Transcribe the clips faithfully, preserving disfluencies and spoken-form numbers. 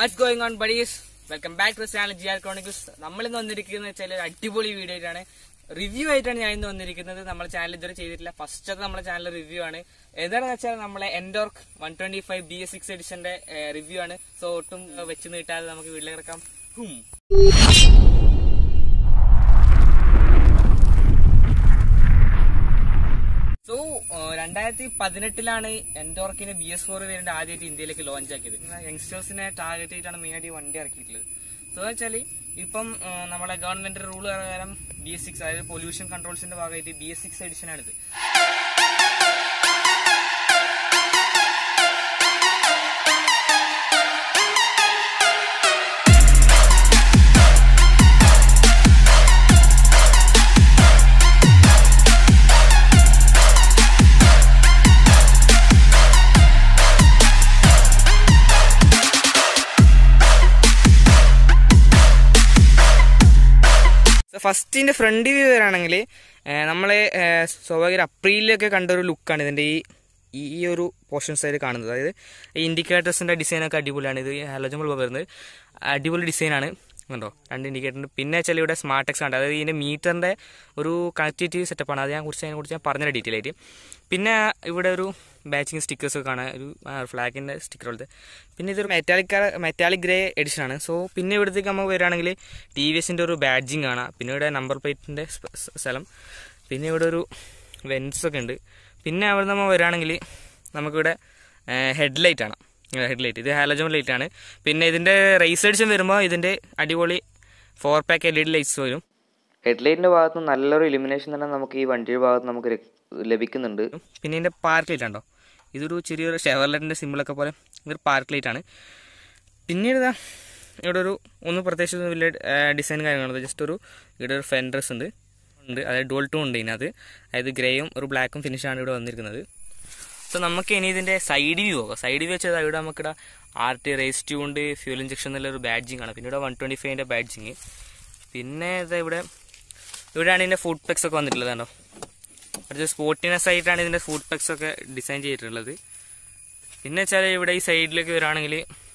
What's going on, buddies? Welcome back to the channel G R Chronicles. നമ്മൾ ഇന്ന് വന്നിരിക്കുന്നത് വെച്ചാൽ ഒരു അടിപൊളി വീഡിയോ ആയിട്ടാണ്, റിവ്യൂ ആയിട്ടാണ് ഞാൻ ഇന്ന് വന്നിരിക്കുന്നത്. നമ്മുടെ ചാനൽ ഇതുവരെ ചെയ്തിട്ടില്ല, ഫസ്റ്റ് ഒക്കെ നമ്മുടെ ചാനൽ റിവ്യൂ ആണ്. എന്താണെന്ന് വെച്ചാൽ നമ്മളെ Ntorq one twenty five B S six എഡിഷന്റെ റിവ്യൂ ആണ്. സോ ഒട്ടും വെച്ച് നീട്ടാതെ നമുക്ക് വീട്ടിലേക്ക് കിടക്കാം. സോ രണ്ടായിരത്തി പതിനെട്ടിലാണ് Ntorqന്റെ ബി എസ് ഫോർ വേരിയന്റ് ആദ്യമായിട്ട് ഇന്ത്യയിലേക്ക് ലോഞ്ച് ആക്കിയത്. യങ്സ്റ്റേഴ്സിനെ ടാർഗറ്റ് ചെയ്തിട്ടാണ് മെയിൻ ആയിട്ട് വണ്ടി ഇറക്കിയിട്ടുള്ളത്. സോ വെച്ചാൽ ഇപ്പം നമ്മളെ ഗവൺമെന്റ് റൂൾ പ്രകാരം ബി എസ് സിക്സ് അതായത് പൊല്യൂഷൻ കൺട്രോൾസിന്റെ ഭാഗമായിട്ട് ബി എസ് സിക്സ് എഡിഷൻ ആണിത്. ഫസ്റ്റിന്റെ ഫ്രണ്ട് വ്യൂ വരാണെങ്കിൽ നമ്മളെ സ്വാഭാവിക അപ്രീലൊക്കെ കണ്ട ഒരു ലുക്കാണ് ഇതിന്റെ ഈ ഈ ഒരു പോർഷൻ സൈഡ് കാണുന്നത്. അതായത് ഈ ഇൻഡിക്കേറ്റേഴ്സിന്റെ ഡിസൈനൊക്കെ അടിപൊളിയാണ്. ഇത് ഹാലോജൻ ബൾബ് വരുന്നത് അടിപൊളി ഡിസൈനാണ് കണ്ടോ, രണ്ട് ഇൻഡിക്കേറ്റർ. പിന്നെ വെച്ചാൽ ഇവിടെ സ്മാർട്ട് എക്സ് ആണ്, അതായത് ഇതിന്റെ മീറ്ററിന്റെ ഒരു കണക്ടിവിറ്റി സെറ്റപ്പാണ്. അത് ഞാൻ കുറിച്ച് അതിനെ കുറിച്ച് ഞാൻ പറഞ്ഞ ഡീറ്റെയിൽ ആയിട്ട്. പിന്നെ ഇവിടെ ഒരു ബാച്ചിങ് സ്റ്റിക്കേഴ്സ് ഒക്കെ കാണാം, ഒരു ഫ്ലാഗിന്റെ സ്റ്റിക്കർ പോലത്തെ. പിന്നെ ഇതൊരു മെറ്റാലിക് മെറ്റാലിക് ഗ്രേ എഡിഷൻ ആണ്. സോ പിന്നെ ഇവിടത്തേക്ക് നമുക്ക് വരികയാണെങ്കിൽ ടി വി എസിന്റെ ഒരു ബാഡ്ജിങ് കാണാം. പിന്നെ ഇവിടെ നമ്പർ പ്ലേറ്റിന്റെ സ്ഥലം. പിന്നെ ഇവിടെ ഒരു വെൻസ് ഒക്കെ ഉണ്ട്. പിന്നെ അവിടെ നമ്മൾ വരികയാണെങ്കിൽ നമുക്കിവിടെ ഹെഡ്ലൈറ്റ് ആണ്, ഹെഡ്ലൈറ്റ് ഇത് ഹാലോജൻ ലൈറ്റ് ആണ്. പിന്നെ ഇതിന്റെ റേസ് എഡിഷൻ വരുമ്പോൾ ഇതിന്റെ അടിപൊളി four pack L E D lights വരും. ഹെഡ്ലൈറ്റിന്റെ ഭാഗത്ത് നല്ലൊരു ഇലുമിനേഷൻ തന്നെ നമുക്ക് ഈ വണ്ടിയുടെ ഭാഗത്ത് നമുക്ക് ലഭിക്കുന്നുണ്ട്. പിന്നെ ഇതിന്റെ പാർക്ക് ലൈറ്റ് ഉണ്ടോ, ഇതൊരു ചെറിയൊരു ഷെവർലെറ്റിന്റെ സിമ്പിളൊക്കെ പോലെ ഇതൊരു പാർക്ക് ലൈറ്റ് ആണ്. പിന്നീട് ഇതാ ഇവിടെ ഒരു ഒന്നും പ്രത്യേകിച്ച് വലിയ ഡിസൈൻ കാര്യങ്ങളുണ്ട്. ജസ്റ്റ് ഒരു ഇവിടെ ഒരു ഫെൻഡ്രസ് ഉണ്ട് ഉണ്ട് അതായത് ഡുവൽ ടൂൺ ഉണ്ട് ഇതിനകത്ത്. അതായത് ഗ്രേയും ഒരു ബ്ലാക്കും ഫിനിഷാണ് ഇവിടെ വന്നിരിക്കുന്നത്. സോ നമുക്ക് ഇനി ഇതിന്റെ സൈഡ് വ്യൂ നോക്കാം. സൈഡ് വ്യൂ വെച്ചാൽ ഇവിടെ നമുക്കിവിടെ R T race tuned fuel injection എന്നുള്ള ഒരു ബാഡ്ജിങ് ആണ്. പിന്നെ ഇവിടെ വൺ ട്വന്റി ഫൈവിന്റെ ബാഡ്ജിങ്. പിന്നെ ഇത് ഇവിടെ ഇവിടെയാണ് ഇതിന്റെ ഫുഡ് പെക്സ് ഒക്കെ വന്നിട്ടുള്ളത് കണ്ടോ. അടുത്ത സ്പോർട്ടിനെസ് ആയിട്ടാണ് ഇതിന്റെ ഫുഡ് പെക്സ് ഒക്കെ ഡിസൈൻ ചെയ്തിട്ടുള്ളത്. പിന്നെ വെച്ചാൽ ഇവിടെ ഈ സൈഡിലേക്ക് വരികയാണെങ്കിൽ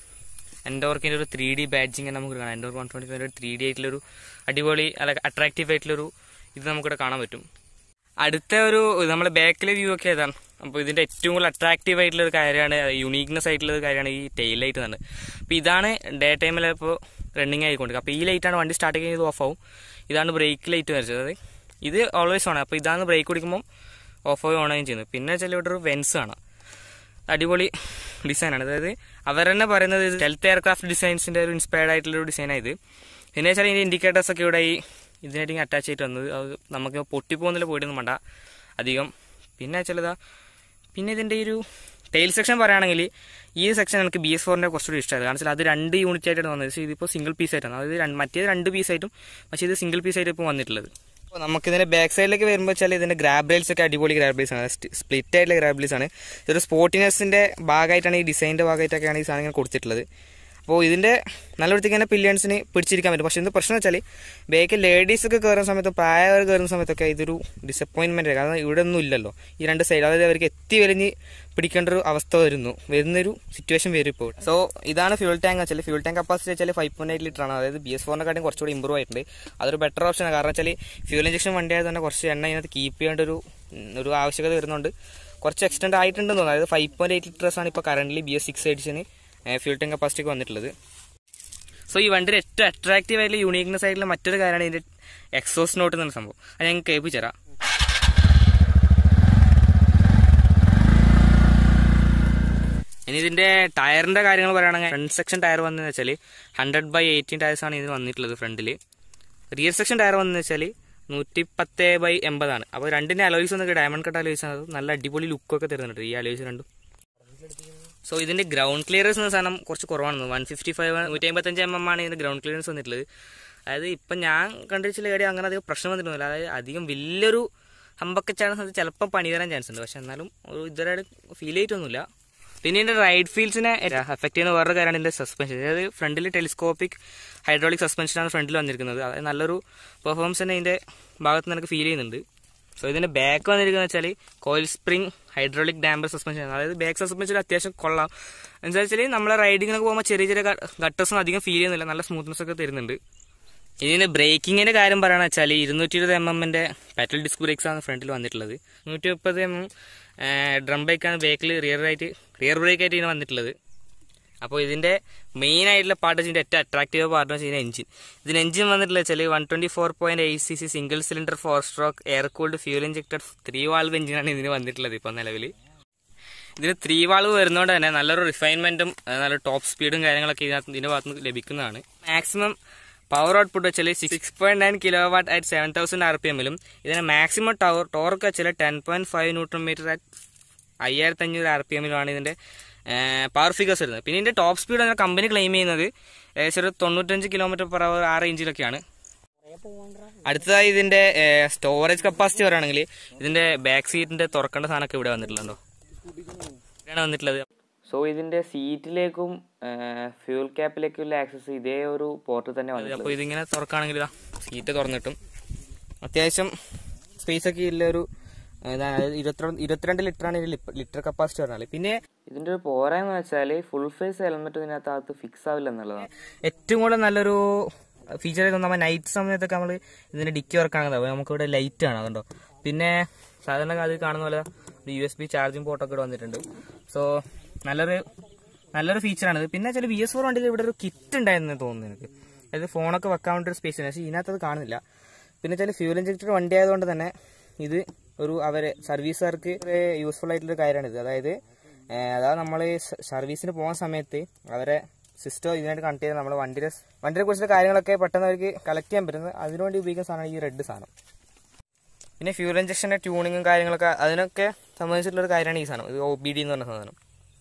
Ntorqന്റെ ഒരു ത്രീ ഡി ബാഡ്ജിങ് നമുക്ക് കാണാം. Ntorq one twenty five three D ആയിട്ടുള്ളൊരു അടിപൊളി അല്ല അട്രാക്റ്റീവ് ആയിട്ടുള്ളൊരു ഇത് നമുക്കിവിടെ കാണാൻ പറ്റും. അടുത്ത ഒരു നമ്മുടെ ബാക്കിലെ വ്യൂ ഒക്കെ ഏതാണ്. അപ്പോൾ ഇതിന്റെ ഏറ്റവും കൂടുതൽ അട്രാക്റ്റീവ് ആയിട്ടുള്ള ഒരു കാര്യമാണ്, യുണീക്നെസ് ആയിട്ടുള്ള ഒരു കാര്യമാണ് ഈ ടെയിൽ ലൈറ്റ് തന്നെ. അപ്പോൾ ഇതാണ് ഡേ ടൈമിൽ ഇപ്പോൾ റണ്ണിങ് ആയിക്കൊണ്ടിരിക്കുക. അപ്പോൾ ഈ ലൈറ്റാണ് വണ്ടി സ്റ്റാർട്ട് ചെയ്യുന്നത് ഓഫ് ആവും. ഇതാണ് ബ്രേക്ക് ലൈറ്റ് വരച്ചത്. അതായത് ഇത് ഓൾവേസ് ഓൺ. അപ്പോൾ ഇതാണ് ബ്രേക്ക് പിടിക്കുമ്പോൾ ഓഫ് ആയി ഓൺ ആയും ചെയ്യുന്നത്. പിന്നെ ചില ഇവിടെ ഒരു വെൻസ് ആണ്, അടിപൊളി ഡിസൈനാണ്. അതായത് അവർ തന്നെ പറയുന്നത് ഇത് ഹെൽത്ത് എയർക്രാഫ്റ്റ് ഡിസൈൻസിന്റെ ഒരു ഇൻസ്പയർഡ് ആയിട്ടുള്ള ഒരു ഡിസൈനാണ് ഇത്. പിന്നെ വെച്ചാൽ ഇതിന്റെ ഇൻഡിക്കേറ്റേഴ്സ് ഒക്കെ ഇവിടെ ഈ ഇതിനായിട്ട് അറ്റാച്ച് ചെയ്തിട്ട് വന്നത്. അത് നമുക്ക് പൊട്ടിപ്പോകുന്നില്ല, പോയിട്ടൊന്നും വേണ്ട അധികം. പിന്നെ ചിലതാ പിന്നെ ഇതിന്റെ ഒരു ടെയിൽ സെക്ഷൻ പറയുകയാണെങ്കിൽ ഈ സെക്ഷൻ എനിക്ക് ബി എസ് ഫോറിന്റെ കുറച്ചുകൂടി ഇഷ്ടമായത്. കാരണം വെച്ചാൽ അത് രണ്ട് യൂണിറ്റ് ആയിട്ടാണ് വന്നത്. പക്ഷേ ഇതിപ്പോൾ സിംഗിൾ പീസ് ആയിട്ടാണ്. അതായത് മറ്റേത് രണ്ട് പീസ് ആയിട്ടും പക്ഷേ ഇത് സിംഗിൾ പീസ് ആയിട്ട് ഇപ്പോൾ വന്നിട്ടുള്ളത്. അപ്പോൾ നമുക്ക് ഇതിന്റെ ബാക്ക് സൈഡിലേക്ക് വരുമ്പോൾ വെച്ചാൽ ഇതിന്റെ ഗ്രാബ് റെയിൽസ് ഒക്കെ അടിപൊളി ഗ്രാബ് റെയിൽസ് ആണ്, സ്പ്ലിറ്റ് ആയിട്ടുള്ള ഗ്രാബ് റെയിൽസ് ആണ്. ഇതൊരു സ്പോർട്ടിനെസിന്റെ ഭാഗമായിട്ടാണ് ഈ ഡിസൈനിന്റെ ഭാഗമായിട്ടൊക്കെയാണ് ഈ സാധനങ്ങൾ കൊടുത്തിട്ടുള്ളത്. അപ്പോൾ ഇതിന്റെ നല്ല വൃത്തിക്ക് തന്നെ പില്ലിയൻസിന് പിടിച്ചിരിക്കാൻ പറ്റും. പക്ഷേ ഇതിന്റെ പ്രശ്നം വെച്ചാൽ ബാക്കിൽ ലേഡീസ് ഒക്കെ കയറുന്ന സമയത്ത് പ്രായവർ കയറുന്ന സമയത്തൊക്കെ ഇതൊരു ഡിസപ്പോയിൻമെന്റ്. കാരണം ഇവിടെ ഒന്നും ഇല്ലല്ലോ ഈ രണ്ട് സൈഡ്. അതായത് അവർക്ക് എത്തി വലിഞ്ഞ് പിടിക്കേണ്ട ഒരു അവസ്ഥ വരുന്നു വരുന്നൊരു സിറ്റുവേഷൻ വരും ഇപ്പോൾ. സോ ഇതാണ് ഫ്യൂൾ ടാങ്ക് വെച്ചാൽ ഫ്യൂൾ ടാങ്ക് കപ്പാസിറ്റി വെച്ചാൽ ഫൈവ് പോയിന്റ് എയ്റ്റ് ലിറ്റർ ആണ്. അതായത് ബി എസ് ഫോറിനെ കാട്ടും കുറച്ചുകൂടി ഇമ്പ്രൂവ് ആയിട്ടുണ്ട്. അതൊരു ബെറ്റർ ഓപ്ഷനാണ്. കാരണം വെച്ചാൽ ഫ്യൂൽ ഇഞ്ചക്ഷൻ വണ്ടി ആയത് തന്നെ കുറച്ച് എണ്ണ ഇതിനകത്ത് കീപ്പ് ചെയ്യേണ്ട ഒരു ഒരു ആവശ്യകത വരുന്നുണ്ട്. കുറച്ച് എക്സ്റ്റെൻഡ് ആയിട്ടുണ്ടെന്ന് തോന്നുന്നു. അതായത് ഫൈവ് പോയിന്റ് എയ്റ്റ് ലിറ്റേഴ്സ് ആണ് ഇപ്പോൾ കറന്റ് ബി എസ് സിക്സ് എഡിഷന് ഫ്യൂൽ ടാങ്ക് കപ്പാസിറ്റിക്ക് വന്നിട്ടുള്ളത്. സോ ഈ വണ്ടിയുടെ ഏറ്റവും അട്രാക്റ്റീവ് ആയിട്ടുള്ള യൂണീക്നെസ് ആയിട്ടുള്ള മറ്റൊരു കാര്യമാണ് ഇതിന്റെ എക്സോസ്റ്റ് നോട്ട് എന്ന സംഭവം. അത് ഞാൻ കേൾപ്പിച്ചു തരാം. ഇനി ഇതിന്റെ ടയറിന്റെ കാര്യങ്ങൾ പറയുകയാണെങ്കിൽ ഫ്രണ്ട് സെക്ഷൻ ടയർ വന്നതെന്ന് വെച്ചാൽ ഹൺഡ്രഡ് ബൈ എയ്റ്റീൻ ടയർസ് ആണ് ഇത് വന്നിട്ടുള്ളത് ഫ്രണ്ടിൽ. റിയർ സെക്ഷൻ ടയർ വന്നതെന്ന് വെച്ചാൽ നൂറ്റി പത്ത് ബൈ എൺപതാണ്. അപ്പോൾ രണ്ടിന്റെ അലോയ്സ് വന്നിട്ട് ഡയമണ്ട് കട്ട് അലോയ്സ് ആണ്. നല്ല അടിപൊളി ലുക്കൊക്കെ തരുന്നുണ്ട് ഈ അലോയ്സ് രണ്ടും. സോ ഇതിന്റെ ഗ്രൗണ്ട് ക്ലിയറൻസ് എന്ന സാധനം കുറച്ച് കുറവാണ്. വൺ ഫിഫ്റ്റി ഫൈവ് നൂറ്റി അമ്പത്തഞ്ച് എം എം ആണ് ഇതിന്റെ ഗ്രൗണ്ട് ക്ലിയറൻസ് വന്നിട്ടുള്ളത്. അതായത് ഇപ്പം ഞാൻ കണ്ടിട്ടുള്ള കാര്യം അങ്ങനെ അധികം പ്രശ്നം വന്നിട്ടൊന്നുമില്ല. അതായത് അധികം വലിയൊരു ഹമ്പൊക്കെ ചാൻസ് അത് ചിലപ്പോൾ പണി തരാൻ ചാൻസ് ഉണ്ട്. പക്ഷെ എന്നാലും ഒരു ഇതുവരെ ഫീൽ ചെയ്തിട്ടൊന്നുമില്ല. പിന്നെ ഇതിന്റെ റൈഡ് ഫീൽസിനെ എഫക്ട് ചെയ്യുന്ന വേറൊരു കാര്യമാണ് ഇതിന്റെ സസ്പെൻഷൻ. അതായത് ഫ്രണ്ടിൽ ടെലിസ്കോപ്പിക് ഹൈഡ്രോളിക് സസ്പെൻഷനാണ് ഫ്രണ്ടിൽ വന്നിരിക്കുന്നത്. അതായത് നല്ലൊരു പെർഫോമൻസ് തന്നെ ഇതിന്റെ ഭാഗത്ത് നിന്ന് എനിക്ക് ഫീൽ ചെയ്യുന്നുണ്ട്. സോ ഇതിന്റെ ബാക്ക് വന്നിരിക്കുന്നത് വെച്ചാൽ coil spring hydraulic damper suspension, അതായത് ബാക്ക് സസ്പെൻഷൻ അത്യാവശ്യം കൊള്ളാം. എന്താ വെച്ചാൽ നമ്മളെ റൈഡിങ്ങിനൊക്കെ പോകുമ്പോൾ ചെറിയ ചെറിയ ഗട്ടേഴ്സൊന്നും അധികം ഫീൽ ചെയ്യുന്നില്ല, നല്ല സ്മൂത്ത്നെസ് ഒക്കെ തരുന്നുണ്ട്. ഇതിന്റെ ബ്രേക്കിങ്ങിന്റെ കാര്യം പറയുകയാണെന്ന് വെച്ചാൽ ഇരുന്നൂറ്റി ഇരുപത് എം എമ്മിന്റെ പാറ്റൽ ഡിസ്ക് ബ്രേക്സ് ആണ് ഫ്രണ്ടിൽ വന്നിട്ടുള്ളത്. നൂറ്റി മുപ്പത് എം എം ഡ്രം ബ്രേക്കാണ് ബാക്കിൽ റിയർ ആയിട്ട് റിയർ ബ്രേക്ക് ആയിട്ട് ഇതിന് വന്നിട്ടുള്ളത്. അപ്പോൾ ഇതിന്റെ മെയിൻ ആയിട്ടുള്ള പാർട്ട് ഇതിന്റെ ഏറ്റവും അട്രാക്റ്റീവ് പാർട്ട് വെച്ചാൽ ഇതിന്റെ എഞ്ചിൻ. ഇതിന് എഞ്ചിൻ വന്നിട്ടുള്ള വെച്ചാൽ one twenty four point eight C C single cylinder four stroke air cooled fuel injected three valve എഞ്ചിനാണ് ഇതിന് വന്നിട്ടുള്ളത്. ഇപ്പോൾ നിലവിൽ ഇതിന് ത്രീ വാൾവ് വരുന്നതുകൊണ്ട് തന്നെ നല്ലൊരു റിഫൈൻമെന്റും നല്ല ടോപ്പ് സ്പീഡും കാര്യങ്ങളൊക്കെ ഇതിനകത്ത് ഇതിന്റെ ഭാഗത്ത് നിന്ന് ലഭിക്കുന്നതാണ്. മാക്സിമം പവർ ഔട്ട്പുട്ട് വെച്ചാൽ six point nine kilowatt at seven thousand R P എമ്മിലും ഇതിന് മാക്സിമം ടവർ ടോർക്ക് വെച്ചാൽ ten point five newton metre at അയ്യായിരത്തി അഞ്ഞൂറ് ആർ പി എമ്മിലുമാണ് ഇതിന്റെ പവർ ഫിഗേഴ്സ് വരുന്നത്. പിന്നെ ഇതിന്റെ ടോപ്പ് സ്പീഡ് എന്ന കമ്പനി ക്ലെയിം ചെയ്യുന്നത് ഏകദേശം ഒരു തൊണ്ണൂറ്റഞ്ച് കിലോമീറ്റർ പെർ അവർ ആ റേഞ്ചിലൊക്കെയാണ്. അടുത്തതായി ഇതിന്റെ സ്റ്റോറേജ് കപ്പാസിറ്റി പറയുകയാണെങ്കിൽ ഇതിന്റെ ബാക്ക് സീറ്റിന്റെ തുറക്കേണ്ട സാധനമൊക്കെ ഇവിടെ വന്നിട്ടുണ്ടോ, ഇവിടെയാണ് വന്നിട്ടുള്ളത്. സോ ഇതിന്റെ സീറ്റിലേക്കും ഫ്യൂൽ ക്യാപ്പിലേക്കുള്ള ആക്സസ് ഇതേ ഒരു പോർട്ടിൽ തന്നെ വന്നിട്ടുണ്ട്. അപ്പോൾ ഇതിങ്ങനെ തുറക്കുകയാണെങ്കിൽ ഇതാ സീറ്റ് തുറന്നിട്ടും അത്യാവശ്യം സ്പേസ് ഒക്കെ ഉള്ള ഒരു ഇരുപത്തിരണ്ട് ഇരുപത്തിരണ്ട് ലിറ്ററാണ് ഇതിൽ ലിറ്റർ കപ്പാസിറ്റി പറഞ്ഞാൽ. പിന്നെ ഇതിന്റെ ഒരു പോരായ്മ വെച്ചാൽ ഫുൾ ഫേസ് ഹെൽമെറ്റ് ഇതിനകത്ത് ഫിക്സ് ആവില്ല എന്നുള്ളതാണ്. ഏറ്റവും കൂടുതൽ നല്ലൊരു ഫീച്ചർ നമ്മൾ നൈറ്റ് സമയത്തൊക്കെ നമ്മൾ ഇതിന്റെ ഡിക്കി വർക്കാണെങ്കിൽ നമുക്കിവിടെ ലൈറ്റ് ആണ് അതുകൊണ്ടോ. പിന്നെ സാധാരണ അത് കാണുന്ന പോലെ യു എസ് ബി ചാർജിങ് പോർട്ടൊക്കെ ഇവിടെ വന്നിട്ടുണ്ട്. സോ നല്ലൊരു നല്ലൊരു ഫീച്ചറാണിത്. പിന്നെ ചില ബി എസ് ഫോർ വണ്ടിയിൽ ഇവിടെ ഒരു കിറ്റ് ഉണ്ടായിരുന്നു തോന്നുന്നു എനിക്ക്, അതായത് ഫോണൊക്കെ വെക്കാൻ വേണ്ടി ഒരു സ്പേസ് ഉണ്ട്, പക്ഷേ ഇതിനകത്ത് അത് കാണുന്നില്ല. പിന്നെ ചില ഫ്യൂൽ ഇഞ്ചക്ടർ വണ്ടി ആയതുകൊണ്ട് തന്നെ ഇത് ഒരു അവരെ സർവീസുകാർക്ക് യൂസ്ഫുൾ ആയിട്ടുള്ളൊരു കാര്യമാണിത്. അതായത് അതായത് നമ്മൾ സർവീസിന് പോകുന്ന സമയത്ത് അവരെ സിസ്റ്റം ഇതിനായിട്ട് കണക്ട് ചെയ്ത് നമ്മൾ വണ്ടിയുടെ വണ്ടിയെ കുറിച്ചുള്ള കാര്യങ്ങളൊക്കെ പെട്ടെന്ന് അവർക്ക് കളക്ട് ചെയ്യാൻ പറ്റുന്നത് അതിനുവേണ്ടി ഉപയോഗിക്കുന്ന സാധനമാണ് ഈ റെഡ് സാധനം. പിന്നെ ഫ്യൂൽ ഇഞ്ചക്ഷൻ്റെ ട്യൂണിങ്ങും കാര്യങ്ങളൊക്കെ അതിനൊക്കെ സംബന്ധിച്ചിട്ടുള്ളൊരു കാര്യമാണ് ഈ സാധനം, ഇത് ഒ ബി ഡി എന്ന് പറഞ്ഞ സാധനം.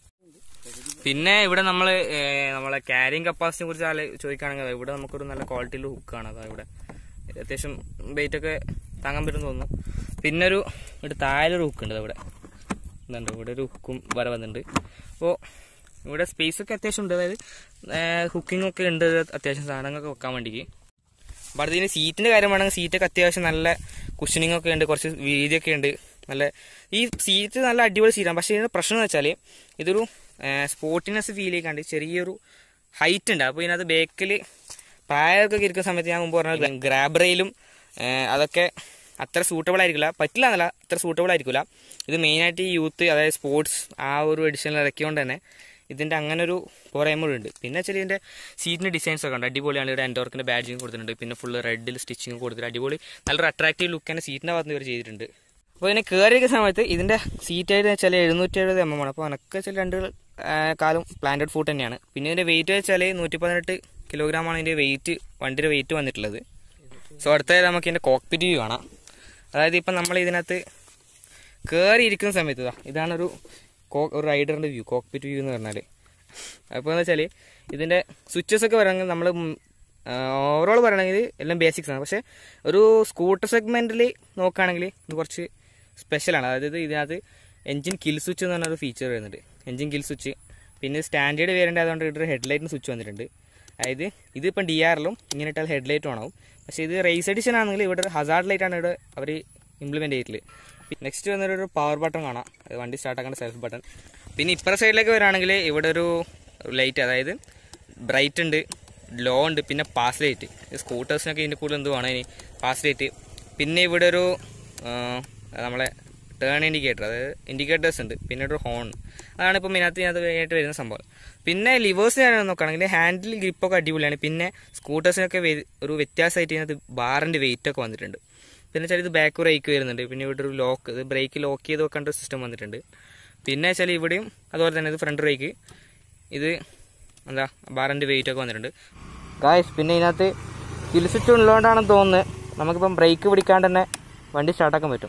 പിന്നെ ഇവിടെ നമ്മൾ നമ്മളെ ക്യാരിങ് കപ്പാസിറ്റിയെ കുറിച്ച് ആളെ ചോദിക്കുകയാണെങ്കിൽ ഇവിടെ നമുക്കൊരു നല്ല ക്വാളിറ്റിയുള്ള ഹുക്കാണ്. അതായത് ഇവിടെ അത്യാവശ്യം വെയിറ്റ് ഒക്കെ താങ്ങാൻ പറ്റുമെന്ന് തോന്നുന്നു. പിന്നെ ഒരു ഇവിടെ താഴെ ഹുക്ക് ഉണ്ട്, ഇവിടെ എന്തുണ്ട് ഇവിടെ ഒരു ഹുക്കും വരെ വന്നിട്ടുണ്ട്. അപ്പോൾ ഇവിടെ സ്പേസ് ഒക്കെ അത്യാവശ്യം ഉണ്ട്, അതായത് ഹുക്കിംഗ് ഒക്കെ ഉണ്ട് അത്യാവശ്യം സാധനങ്ങളൊക്കെ വെക്കാൻ വേണ്ടിക്ക്. അപ്പോൾ ഇതിന് സീറ്റിന്റെ കാര്യം വേണമെങ്കിൽ സീറ്റൊക്കെ അത്യാവശ്യം നല്ല കുഷനിങ് ഒക്കെ ഉണ്ട്, കുറച്ച് വീതിയൊക്കെ ഉണ്ട്. നല്ല ഈ സീറ്റ് നല്ല അടിപൊളി സീറ്റാണ്. പക്ഷേ ഇതിന്റെ പ്രശ്നം എന്ന് വെച്ചാൽ ഇതൊരു സ്പോർട്ടിനെസ് ഫീൽ ചെയ്യാണ്ട് ചെറിയൊരു ഹൈറ്റ് ഉണ്ട്. അപ്പോൾ ഇതിനകത്ത് ബേക്കിൽ പ്രായമൊക്കെ ഇരിക്കുന്ന സമയത്ത് ഞാൻ മുമ്പ് പറഞ്ഞ ഗ്രാബ് റെയിലും അതൊക്കെ അത്ര സൂട്ടബിൾ ആയിരിക്കില്ല, പറ്റില്ല എന്നല്ല അത്ര സൂട്ടബിൾ ആയിരിക്കില്ല. ഇത് മെയിനായിട്ട് ഈ യൂത്ത് അതായത് സ്പോർട്സ് ആ ഒരു എഡിഷനിൽ ഇറക്കിയോണ്ട് തന്നെ ഇതിൻ്റെ അങ്ങനെ ഒരു പോരായ്മകളുണ്ട്. പിന്നെ വെച്ചാൽ ഇതിൻ്റെ സീറ്റിൻ്റെ ഡിസൈൻസ് ഒക്കെ ഉണ്ട്, അടിപൊളിയാണ്. ഇവിടെ എൻടോർക്കിൻ്റെ ബാഡ്ജിങ് കൊടുത്തിട്ടുണ്ട്, പിന്നെ ഫുള്ള് റെഡിൽ സ്റ്റിച്ചിങ് കൊടുത്തിട്ട് അടിപൊളി നല്ലൊരു അട്രാക്റ്റീവ് ലുക്ക് തന്നെ സീറ്റിൻ്റെ ഭാഗത്ത് ഇവർ ചെയ്തിട്ടുണ്ട്. അപ്പോൾ ഇതിനെ കയറിയ സമയത്ത് ഇതിൻ്റെ സീറ്റായിട്ട് വെച്ചാൽ എഴുന്നൂറ്റി എഴുപത് എം എം ആണ്. അപ്പോൾ എനിക്ക് വെച്ചാൽ രണ്ട് കാലം പ്ലാന്റഡ് ഫുഡ് തന്നെയാണ്. പിന്നെ ഇതിൻ്റെ വെയിറ്റ് വെച്ചാൽ നൂറ്റി പതിനെട്ട് കിലോഗ്രാമാണ് ഇതിൻ്റെ വെയിറ്റ് വണ്ടിയുടെ വെയിറ്റ് വന്നിട്ടുള്ളത്. സോ അടുത്തതായത് നമുക്ക് ഇതിൻ്റെ കോക്പിറ്റ് വ്യൂ കാണാം. അതായത് ഇപ്പം നമ്മൾ ഇതിനകത്ത് കയറിയിരിക്കുന്ന സമയത്ത് ഇതാണൊരു കോ ഒരു റൈഡറിൻ്റെ വ്യൂ, കോക്പിറ്റ് വ്യൂ എന്ന് പറഞ്ഞാൽ. അപ്പോൾ എന്ന് വെച്ചാൽ ഇതിൻ്റെ സ്വിച്ചസ് ഒക്കെ പറയുകയാണെങ്കിൽ നമ്മൾ ഓവറോൾ പറയണമെങ്കിൽ എല്ലാം ബേസിക്സ് ആണ്. പക്ഷേ ഒരു സ്കൂട്ടർ സെഗ്മെൻറ്റിൽ നോക്കുകയാണെങ്കിൽ ഇത് കുറച്ച് സ്പെഷ്യലാണ്. അതായത് ഇതിനകത്ത് എൻജിൻ കിൽ സ്വിച്ച് എന്ന് പറഞ്ഞൊരു ഫീച്ചർ വരുന്നുണ്ട്, എൻജിൻ കിൽ സ്വിച്ച്. പിന്നെ സ്റ്റാൻഡേർഡ് വേരിയൻ്റ് ആയതുകൊണ്ട് ഇവിടെ ഹെഡ്ലൈറ്റിന് സ്വിച്ച് വന്നിട്ടുണ്ട്. അതായത് ഇതിപ്പം ഡി ആറിലും ഇങ്ങനെ ഇട്ടാൽ ഹെഡ്ലൈറ്റ് ഓണാവും. പക്ഷേ ഇത് റേസ് എഡിഷൻ ആണെങ്കിൽ ഇവിടെ ഒരു ഹസാർഡ് ലൈറ്റാണ് ഇവിടെ അവർ ഇംപ്ലിമെൻറ്റ് ചെയ്തിട്ടുള്ളത്. നെക്സ്റ്റ് വന്നൊരു പവർ ബട്ടൺ കാണാം, അത് വണ്ടി സ്റ്റാർട്ടാക്കേണ്ട സെൽഫ് ബട്ടൺ. പിന്നെ ഇപ്പുറ സൈഡിലേക്ക് വരികയാണെങ്കിൽ ഇവിടെ ഒരു ലൈറ്റ്, അതായത് ബ്രൈറ്റ് ഉണ്ട്, ലോ ഉണ്ട്, പിന്നെ പാസ് ലൈറ്റ്. സ്കൂട്ടേഴ്സിനൊക്കെ ഇതിൻ്റെ കൂടുതൽ എന്ത് വേണം ഇനി പാസ് ലൈറ്റ്. പിന്നെ ഇവിടെ ഒരു നമ്മളെ ടേൺ ഇൻഡിക്കേറ്റർ, അതായത് ഇൻഡിക്കേറ്റേഴ്സ് ഉണ്ട്, പിന്നെ ഒരു ഹോൺ. അതാണ് ഇപ്പോൾ ഇതിനകത്ത് ഇതിനകത്ത് ആയിട്ട് വരുന്ന സംഭവം. പിന്നെ ലിവേഴ്സ് ഞാൻ നോക്കുകയാണെങ്കിൽ ഹാൻഡിൽ ഗ്രിപ്പൊക്കെ അടിപൊളിയാണ്. പിന്നെ സ്കൂട്ടേഴ്സിനൊക്കെ ഒരു വ്യത്യാസമായിട്ട് ഇതിനകത്ത് ബാറിൻ്റെ വെയിറ്റ് ഒക്കെ വന്നിട്ടുണ്ട്. പിന്നെ വെച്ചാൽ ഇത് ബാക്ക് ബ്രേക്ക് വരുന്നുണ്ട്. പിന്നെ ഇവിടെ ഒരു ലോക്ക്, ഇത് ബ്രേക്ക് ലോക്ക് ചെയ്ത് വെക്കേണ്ട ഒരു സിസ്റ്റം വന്നിട്ടുണ്ട്. പിന്നെ വെച്ചാൽ ഇവിടെയും അതുപോലെ തന്നെ ഇത് ഫ്രണ്ട് ബ്രേക്ക്, ഇത് എന്താ ബാറിൻ്റെ വെയിറ്റ് ഒക്കെ വന്നിട്ടുണ്ട് ഗായ്സ്. പിന്നെ ഇതിനകത്ത് കിൽ സ്വിച്ച് ഉള്ളതുകൊണ്ടാണെന്ന് തോന്നുന്നത് നമുക്കിപ്പം ബ്രേക്ക് പിടിക്കാണ്ട് തന്നെ വണ്ടി സ്റ്റാർട്ടാക്കാൻ പറ്റും.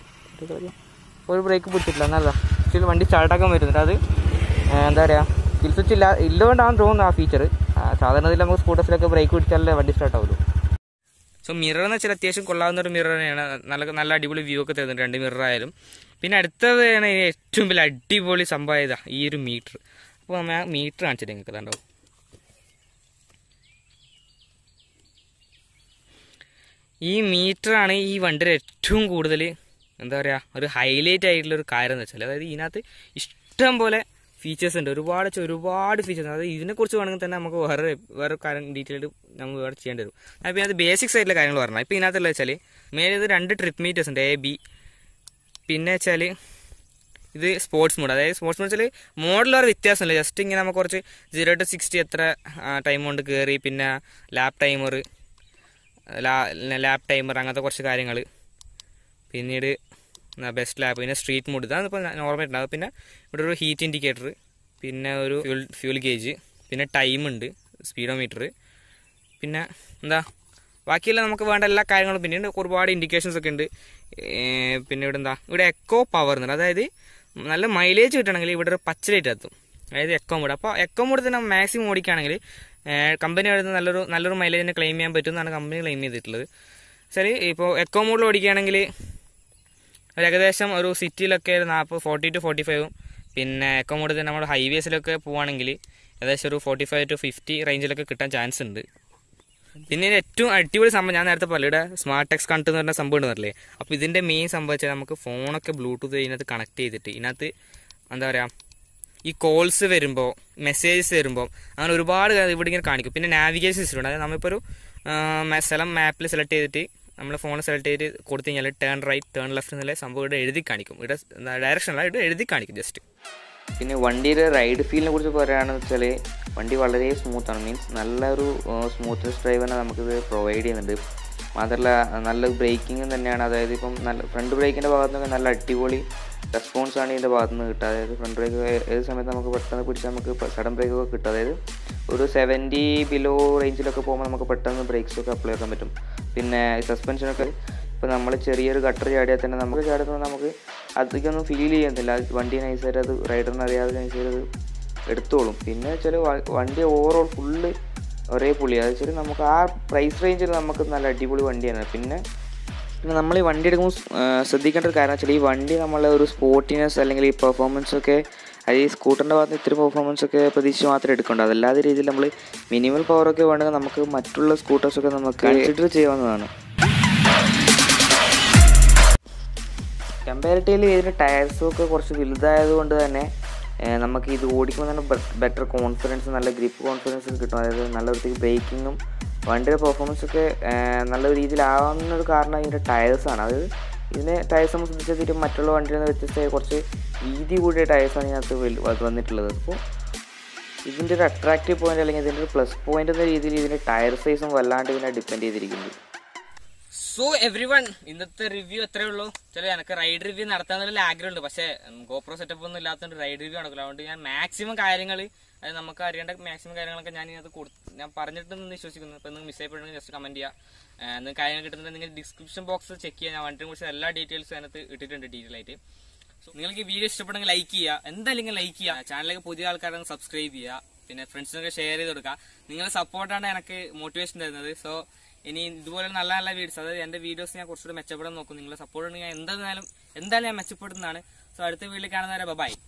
ഒരു ബ്രേക്ക് പിടിച്ചിട്ടില്ല എന്നല്ല, സ്റ്റിൽ വണ്ടി സ്റ്റാർട്ടാക്കാൻ പറ്റുന്നുണ്ട്. അത് എന്താ പറയുക, കിൽ സ്വിച്ച് ഇല്ല ഇല്ലുകൊണ്ടാണെന്ന് തോന്നുന്നു ആ ഫീച്ചർ. സാധാരണ ഇതിൽ നമുക്ക് സ്കൂട്ടേഴ്സിലൊക്കെ ബ്രേക്ക് പിടിച്ചാലേ വണ്ടി സ്റ്റാർട്ടാവുള്ളൂ. സോ മിറർ എന്ന് വെച്ചാൽ അത്യാവശ്യം കൊള്ളാവുന്ന ഒരു മിറർ തന്നെയാണ്, നല്ല നല്ല അടിപൊളി വ്യൂ ഒക്കെ തരുന്നുണ്ട് രണ്ട് മിറർ ആയാലും. പിന്നെ അടുത്തതാണ് ഏറ്റവും വലിയ അടിപൊളി സംഭവം ഇതാ ഈ ഒരു മീറ്റർ. അപ്പോൾ നമ്മൾ ആ മീറ്റർ കാണിച്ചിട്ട് നിങ്ങൾക്ക് കണ്ടാവും. ഈ മീറ്ററാണ് ഈ വണ്ടിയുടെ ഏറ്റവും കൂടുതൽ എന്താ പറയുക ഒരു ഹൈലൈറ്റ് ആയിട്ടുള്ള ഒരു കാര്യം എന്ന് വെച്ചാൽ അതായത് ഇതിനകത്ത് ഇഷ്ടം പോലെ ഫീച്ചേഴ്സ് ഉണ്ട്, ഒരുപാട് ഒരുപാട് ഫീച്ചേഴ്സ്. അതായത് ഇതിനെക്കുറിച്ച് വേണമെങ്കിൽ തന്നെ നമുക്ക് വേറെ വേറെ കാര്യം ഡീറ്റെയിൽഡ് നമ്മൾ വേറെ ചെയ്യേണ്ടി വരും. അപ്പോൾ ഇതിനകത്ത് ബേസിക്സ് ആയിട്ടുള്ള കാര്യങ്ങൾ പറഞ്ഞാൽ ഇപ്പോൾ ഇതിനകത്തുള്ള വെച്ചാൽ മെയിൻ ഇത് രണ്ട് ട്രിപ്പ് മീറ്റേഴ്സ് ഉണ്ട്, എ ബി. പിന്നെ വെച്ചാൽ ഇത് സ്പോർട്സ് മോഡ്. അതായത് സ്പോർട്സ് മോഡ് വെച്ചാൽ മോഡിൽ ഒരു വ്യത്യാസമില്ല, ജസ്റ്റ് ഇങ്ങനെ നമുക്ക് കുറച്ച് സീറോ ടു സിക്സ്റ്റി എത്ര ടൈം കൊണ്ട് കയറി, പിന്നെ ലാപ്പ് ടൈമർ ലാപ്പ് ടൈമർ അങ്ങനത്തെ കുറച്ച് കാര്യങ്ങൾ. പിന്നീട് ബെസ്റ്റ് ലാപ്പ്, പിന്നെ സ്ട്രീറ്റ് മോഡ്, ഇതാണ് ഇപ്പോൾ നോർമൽ ഉണ്ടാകും. പിന്നെ ഇവിടെ ഒരു ഹീറ്റ് ഇൻഡിക്കേറ്റർ, പിന്നെ ഒരു ഫ്യൂൽ ഫ്യൂൽ ഗേജ്, പിന്നെ ടൈമുണ്ട്, സ്പീഡോമീറ്റർ, പിന്നെ എന്താ ബാക്കിയെല്ലാം നമുക്ക് വേണ്ട എല്ലാ കാര്യങ്ങളും. പിന്നീട് ഒരുപാട് ഇൻഡിക്കേഷൻസ് ഒക്കെ ഉണ്ട്. പിന്നെ ഇവിടെ എന്താ ഇവിടെ എക്കോ പവർ എന്നുണ്ട്, അതായത് നല്ല മൈലേജ് കിട്ടണമെങ്കിൽ ഇവിടെ ഒരു പച്ച ലൈറ്റ് എത്തും, അതായത് എക്കോ മോഡ്. അപ്പോൾ എക്കോ മോഡ് തന്നെ മാക്സിമം ഓടിക്കുകയാണെങ്കിൽ കമ്പനി അടുത്ത് നല്ലൊരു നല്ലൊരു മൈലേജിനെ ക്ലെയിം ചെയ്യാൻ പറ്റും എന്നാണ് കമ്പനി ക്ലെയിം ചെയ്തിട്ടുള്ളത്. ശരി, ഇപ്പോൾ എക്കോ മോഡിൽ ഓടിക്കുകയാണെങ്കിൽ ഒരു ഏകദേശം ഒരു സിറ്റിയിലൊക്കെ ഒരു നാൽപ്പത് ഫോർട്ടി ടു ഫോർട്ടി ഫൈവും, പിന്നെ എക്കോ മോഡ് തന്നെ നമ്മുടെ ഹൈവേസിലൊക്കെ പോവുകയാണെങ്കിൽ ഏകദേശം ഒരു ഫോർട്ടി ഫൈവ് ടു ഫിഫ്റ്റി റേഞ്ചിലൊക്കെ കിട്ടാൻ ചാൻസ് ഉണ്ട്. പിന്നെ ഏറ്റവും അടിപൊളി സംഭവം ഞാൻ നേരത്തെ പറഞ്ഞു, ഇവിടെ സ്മാർട്ട് ടെക്സ് കണക്ട് എന്ന് പറഞ്ഞ സംഭവം ഉണ്ടെന്നല്ലേ. അപ്പോൾ ഇതിൻ്റെ മെയിൻ സംഭവം വെച്ചാൽ നമുക്ക് ഫോണൊക്കെ ബ്ലൂടൂത്ത് ഇതിനകത്ത് കണക്ട് ചെയ്തിട്ട് ഇതിനകത്ത് എന്താ പറയുക ഈ കോൾസ് വരുമ്പോൾ മെസ്സേജസ് വരുമ്പോൾ അങ്ങനെ ഒരുപാട് ഇവിടെ ഇങ്ങനെ കാണിക്കും. പിന്നെ നാവിഗേഷൻ സിസ്റ്റം ഉണ്ട്, അതായത് നമ്മളിപ്പോൾ ഒരു സ്ഥലം മാപ്പിൽ സെലക്ട് ചെയ്തിട്ട് നമ്മൾ ഫോൺ സെലക്ട് ചെയ്ത് കൊടുത്തു കഴിഞ്ഞാൽ ടേൺ റൈറ്റ് ടേൺ ലെഫ്റ്റ് എന്നുള്ള സംഭവം ഇവിടെ എഴുതി കാണിക്കും, ഇവിടെ ഡയറക്ഷനല്ല ഇവിടെ എഴുതി കാണിക്കും ജസ്റ്റ്. പിന്നെ വണ്ടിയുടെ റൈഡ് ഫീലിനെ കുറിച്ച് പറയുകയാണെന്ന് വെച്ചാൽ വണ്ടി വളരെ സ്മൂത്താണ്, മീൻസ് നല്ലൊരു സ്മൂത്ത്നെസ് ഡ്രൈവിനെ നമുക്കിത് പ്രൊവൈഡ് ചെയ്യുന്നുണ്ട്. മാത്രമല്ല നല്ല ബ്രേക്കിങ്ങും തന്നെയാണ്, അതായത് ഇപ്പം നല്ല ഫ്രണ്ട് ബ്രേക്കിൻ്റെ ഭാഗത്തു നിന്നൊക്കെ നല്ല അടിപൊളി റെസ്പോൺസാണ് ഇതിൻ്റെ ഭാഗത്തു നിന്ന് കിട്ടുക. അതായത് ഫ്രണ്ട് ബ്രേക്ക് ഏത് സമയത്ത് നമുക്ക് പെട്ടെന്ന് പിടിച്ചാൽ നമുക്ക് സഡൻ ബ്രേക്കൊക്കെ കിട്ടും. അതായത് ഒരു സെവൻറ്റി ബിലോ റേഞ്ചിലൊക്കെ പോകുമ്പോൾ നമുക്ക് പെട്ടെന്ന് ബ്രേക്സൊക്കെ അപ്ലൈ ചെയ്യാൻ പറ്റും. പിന്നെ സസ്പെൻഷനൊക്കെ ഇപ്പോൾ നമ്മൾ ചെറിയൊരു ഗട്ടർ ചാടിയാൽ തന്നെ നമുക്ക് ചാടുന്നത് നമുക്ക് അധികമൊന്നും ഫീൽ ചെയ്യുന്നില്ല, വണ്ടി നൈസായിട്ട് അത് റൈഡറിന് അറിയാതെ നൈസായിട്ട് അത് എടുത്തോളും. പിന്നെ വെച്ചാൽ വണ്ടി ഓവറോൾ ഫുള്ള് ഒരേ പുള്ളി, അത് വെച്ചാൽ നമുക്ക് ആ പ്രൈസ് റേഞ്ചിൽ നമുക്ക് നല്ല അടിപൊളി വണ്ടിയാണ്. പിന്നെ പിന്നെ നമ്മൾ ഈ വണ്ടി എടുക്കുമ്പോൾ ശ്രദ്ധിക്കേണ്ട ഒരു കാര്യം വെച്ചാൽ ഈ വണ്ടി നമ്മളെ ഒരു സ്പോർട്ടിനെസ് അല്ലെങ്കിൽ ഈ പെർഫോമൻസൊക്കെ അത് ഈ സ്കൂട്ടറിൻ്റെ ഭാഗത്ത് ഇത്തിരി പെർഫോമൻസൊക്കെ പ്രതീക്ഷിച്ച് മാത്രമേ എടുക്കേണ്ടൂ. അതല്ലാതെ രീതിയിൽ നമ്മൾ മിനിമൽ പവറൊക്കെ വേണമെങ്കിൽ നമുക്ക് മറ്റുള്ള സ്കൂട്ടേഴ്സൊക്കെ നമുക്ക് കൺസിഡർ ചെയ്യാവുന്നതാണ്. കമ്പാരിറ്റീവ്ലി ഇതിൻ്റെ ടയർസൊക്കെ കുറച്ച് വലുതായത് കൊണ്ട് തന്നെ നമുക്ക് ഇത് ഓടിക്കുമ്പോൾ തന്നെ ബെറ്റർ കോൺഫിഡൻസ് നല്ല ഗ്രിപ്പ് കോൺഫിഡൻസ് കിട്ടും. അതായത് നല്ല വൃത്തിക്ക് ബ്രേക്കിങ്ങും വണ്ടിയുടെ പെർഫോമൻസൊക്കെ നല്ല രീതിയിലാവാവുന്നൊരു കാരണം ഇതിൻ്റെ ടയേഴ്സാണ്. അതായത് ഇതിന് ടയേഴ്സ് നമ്മൾ ശ്രദ്ധിച്ചാൽ മറ്റുള്ള വണ്ടിയിൽ നിന്ന് വ്യത്യസ്തമായി കുറച്ച് വീതി കൂടിയ ടയേഴ്സാണ് ഇതിനകത്ത് വന്നിട്ടുള്ളത്. അപ്പോൾ ഇതിൻ്റെ ഒരു അട്രാക്റ്റീവ് പോയിൻ്റ് അല്ലെങ്കിൽ ഇതിൻ്റെ ഒരു പ്ലസ് പോയിൻ്റ് എന്ന രീതിയിൽ ഇതിൻ്റെ ടയർ സൈസും വല്ലാണ്ട് ഇതിനെ ഡിപ്പെൻഡ് ചെയ്തിരിക്കുന്നത്. സോ എവ്രി വൺ, ഇന്നത്തെ റിവ്യൂ എത്രയേ ഉള്ളൂ. ചില എനിക്ക് റൈഡ് റിവ്യൂ നടത്താനുള്ള ആഗ്രഹമുണ്ട്, പക്ഷേ ഗോപ്രോ സെറ്റപ്പ് ഒന്നും ഇല്ലാത്തതുകൊണ്ട് റൈഡ് റിവ്യൂ നടക്കില്ല. അതുകൊണ്ട് ഞാൻ മാക്സിമം കാര്യങ്ങൾ അത് നമുക്ക് അറിയേണ്ട മാക്സിമം കാര്യങ്ങളൊക്കെ ഞാൻ ഇതിനകത്ത് കൊടുത്ത് ഞാൻ പറഞ്ഞിട്ടുണ്ടെന്ന് വിശ്വസിക്കുന്നു. ഇപ്പോൾ നിങ്ങൾ മിസ് ചെയ്യപ്പെടുന്നെങ്കിൽ ജസ്റ്റ് കമൻറ്റ് ചെയ്യുക. നിങ്ങൾക്ക് കാര്യങ്ങൾ കിട്ടുന്നുണ്ടെങ്കിൽ നിങ്ങൾ ഡിസ്ക്രിപ്ഷൻ ബോക്സ് ചെക്ക് ചെയ്യുക, ഞാൻ വണ്ടിയെ കുറിച്ച് എല്ലാ ഡീറ്റെയിൽസും അതിനകത്ത് ഇട്ടിട്ടുണ്ട് ഡീറ്റെയിൽ ആയിട്ട്. സോ നിങ്ങൾക്ക് ഈ വീഡിയോ ഇഷ്ടപ്പെടുന്നെങ്കിൽ ലൈക്ക് ചെയ്യുക, എന്തായാലും ലൈക്ക് ചെയ്യുക, ചാനലിലേക്ക് പുതിയ ആൾക്കാരൊന്ന് സബ്സ്ക്രൈബ് ചെയ്യുക, പിന്നെ ഫ്രണ്ട്സിനൊക്കെ ഷെയർ ചെയ്ത് കൊടുക്കുക. നിങ്ങളുടെ സപ്പോർട്ടാണ് എനിക്ക് മോട്ടിവേഷൻ തരുന്നത്. സോ ഇനി ഇതുപോലെ നല്ല നല്ല വീഡിയോസ്, അതായത് എൻ്റെ വീഡിയോസ് ഞാൻ കുറച്ചുകൂടി മെച്ചപ്പെടാൻ നോക്കും. നിങ്ങളുടെ സപ്പോർട്ട് ഉണ്ടെങ്കിൽ ഞാൻ എന്തായാലും എന്തായാലും ഞാൻ മെച്ചപ്പെടുന്നതാണ്. സോ അടുത്ത വീഡിയോയിൽ കാണുന്നവരെ ബൈ.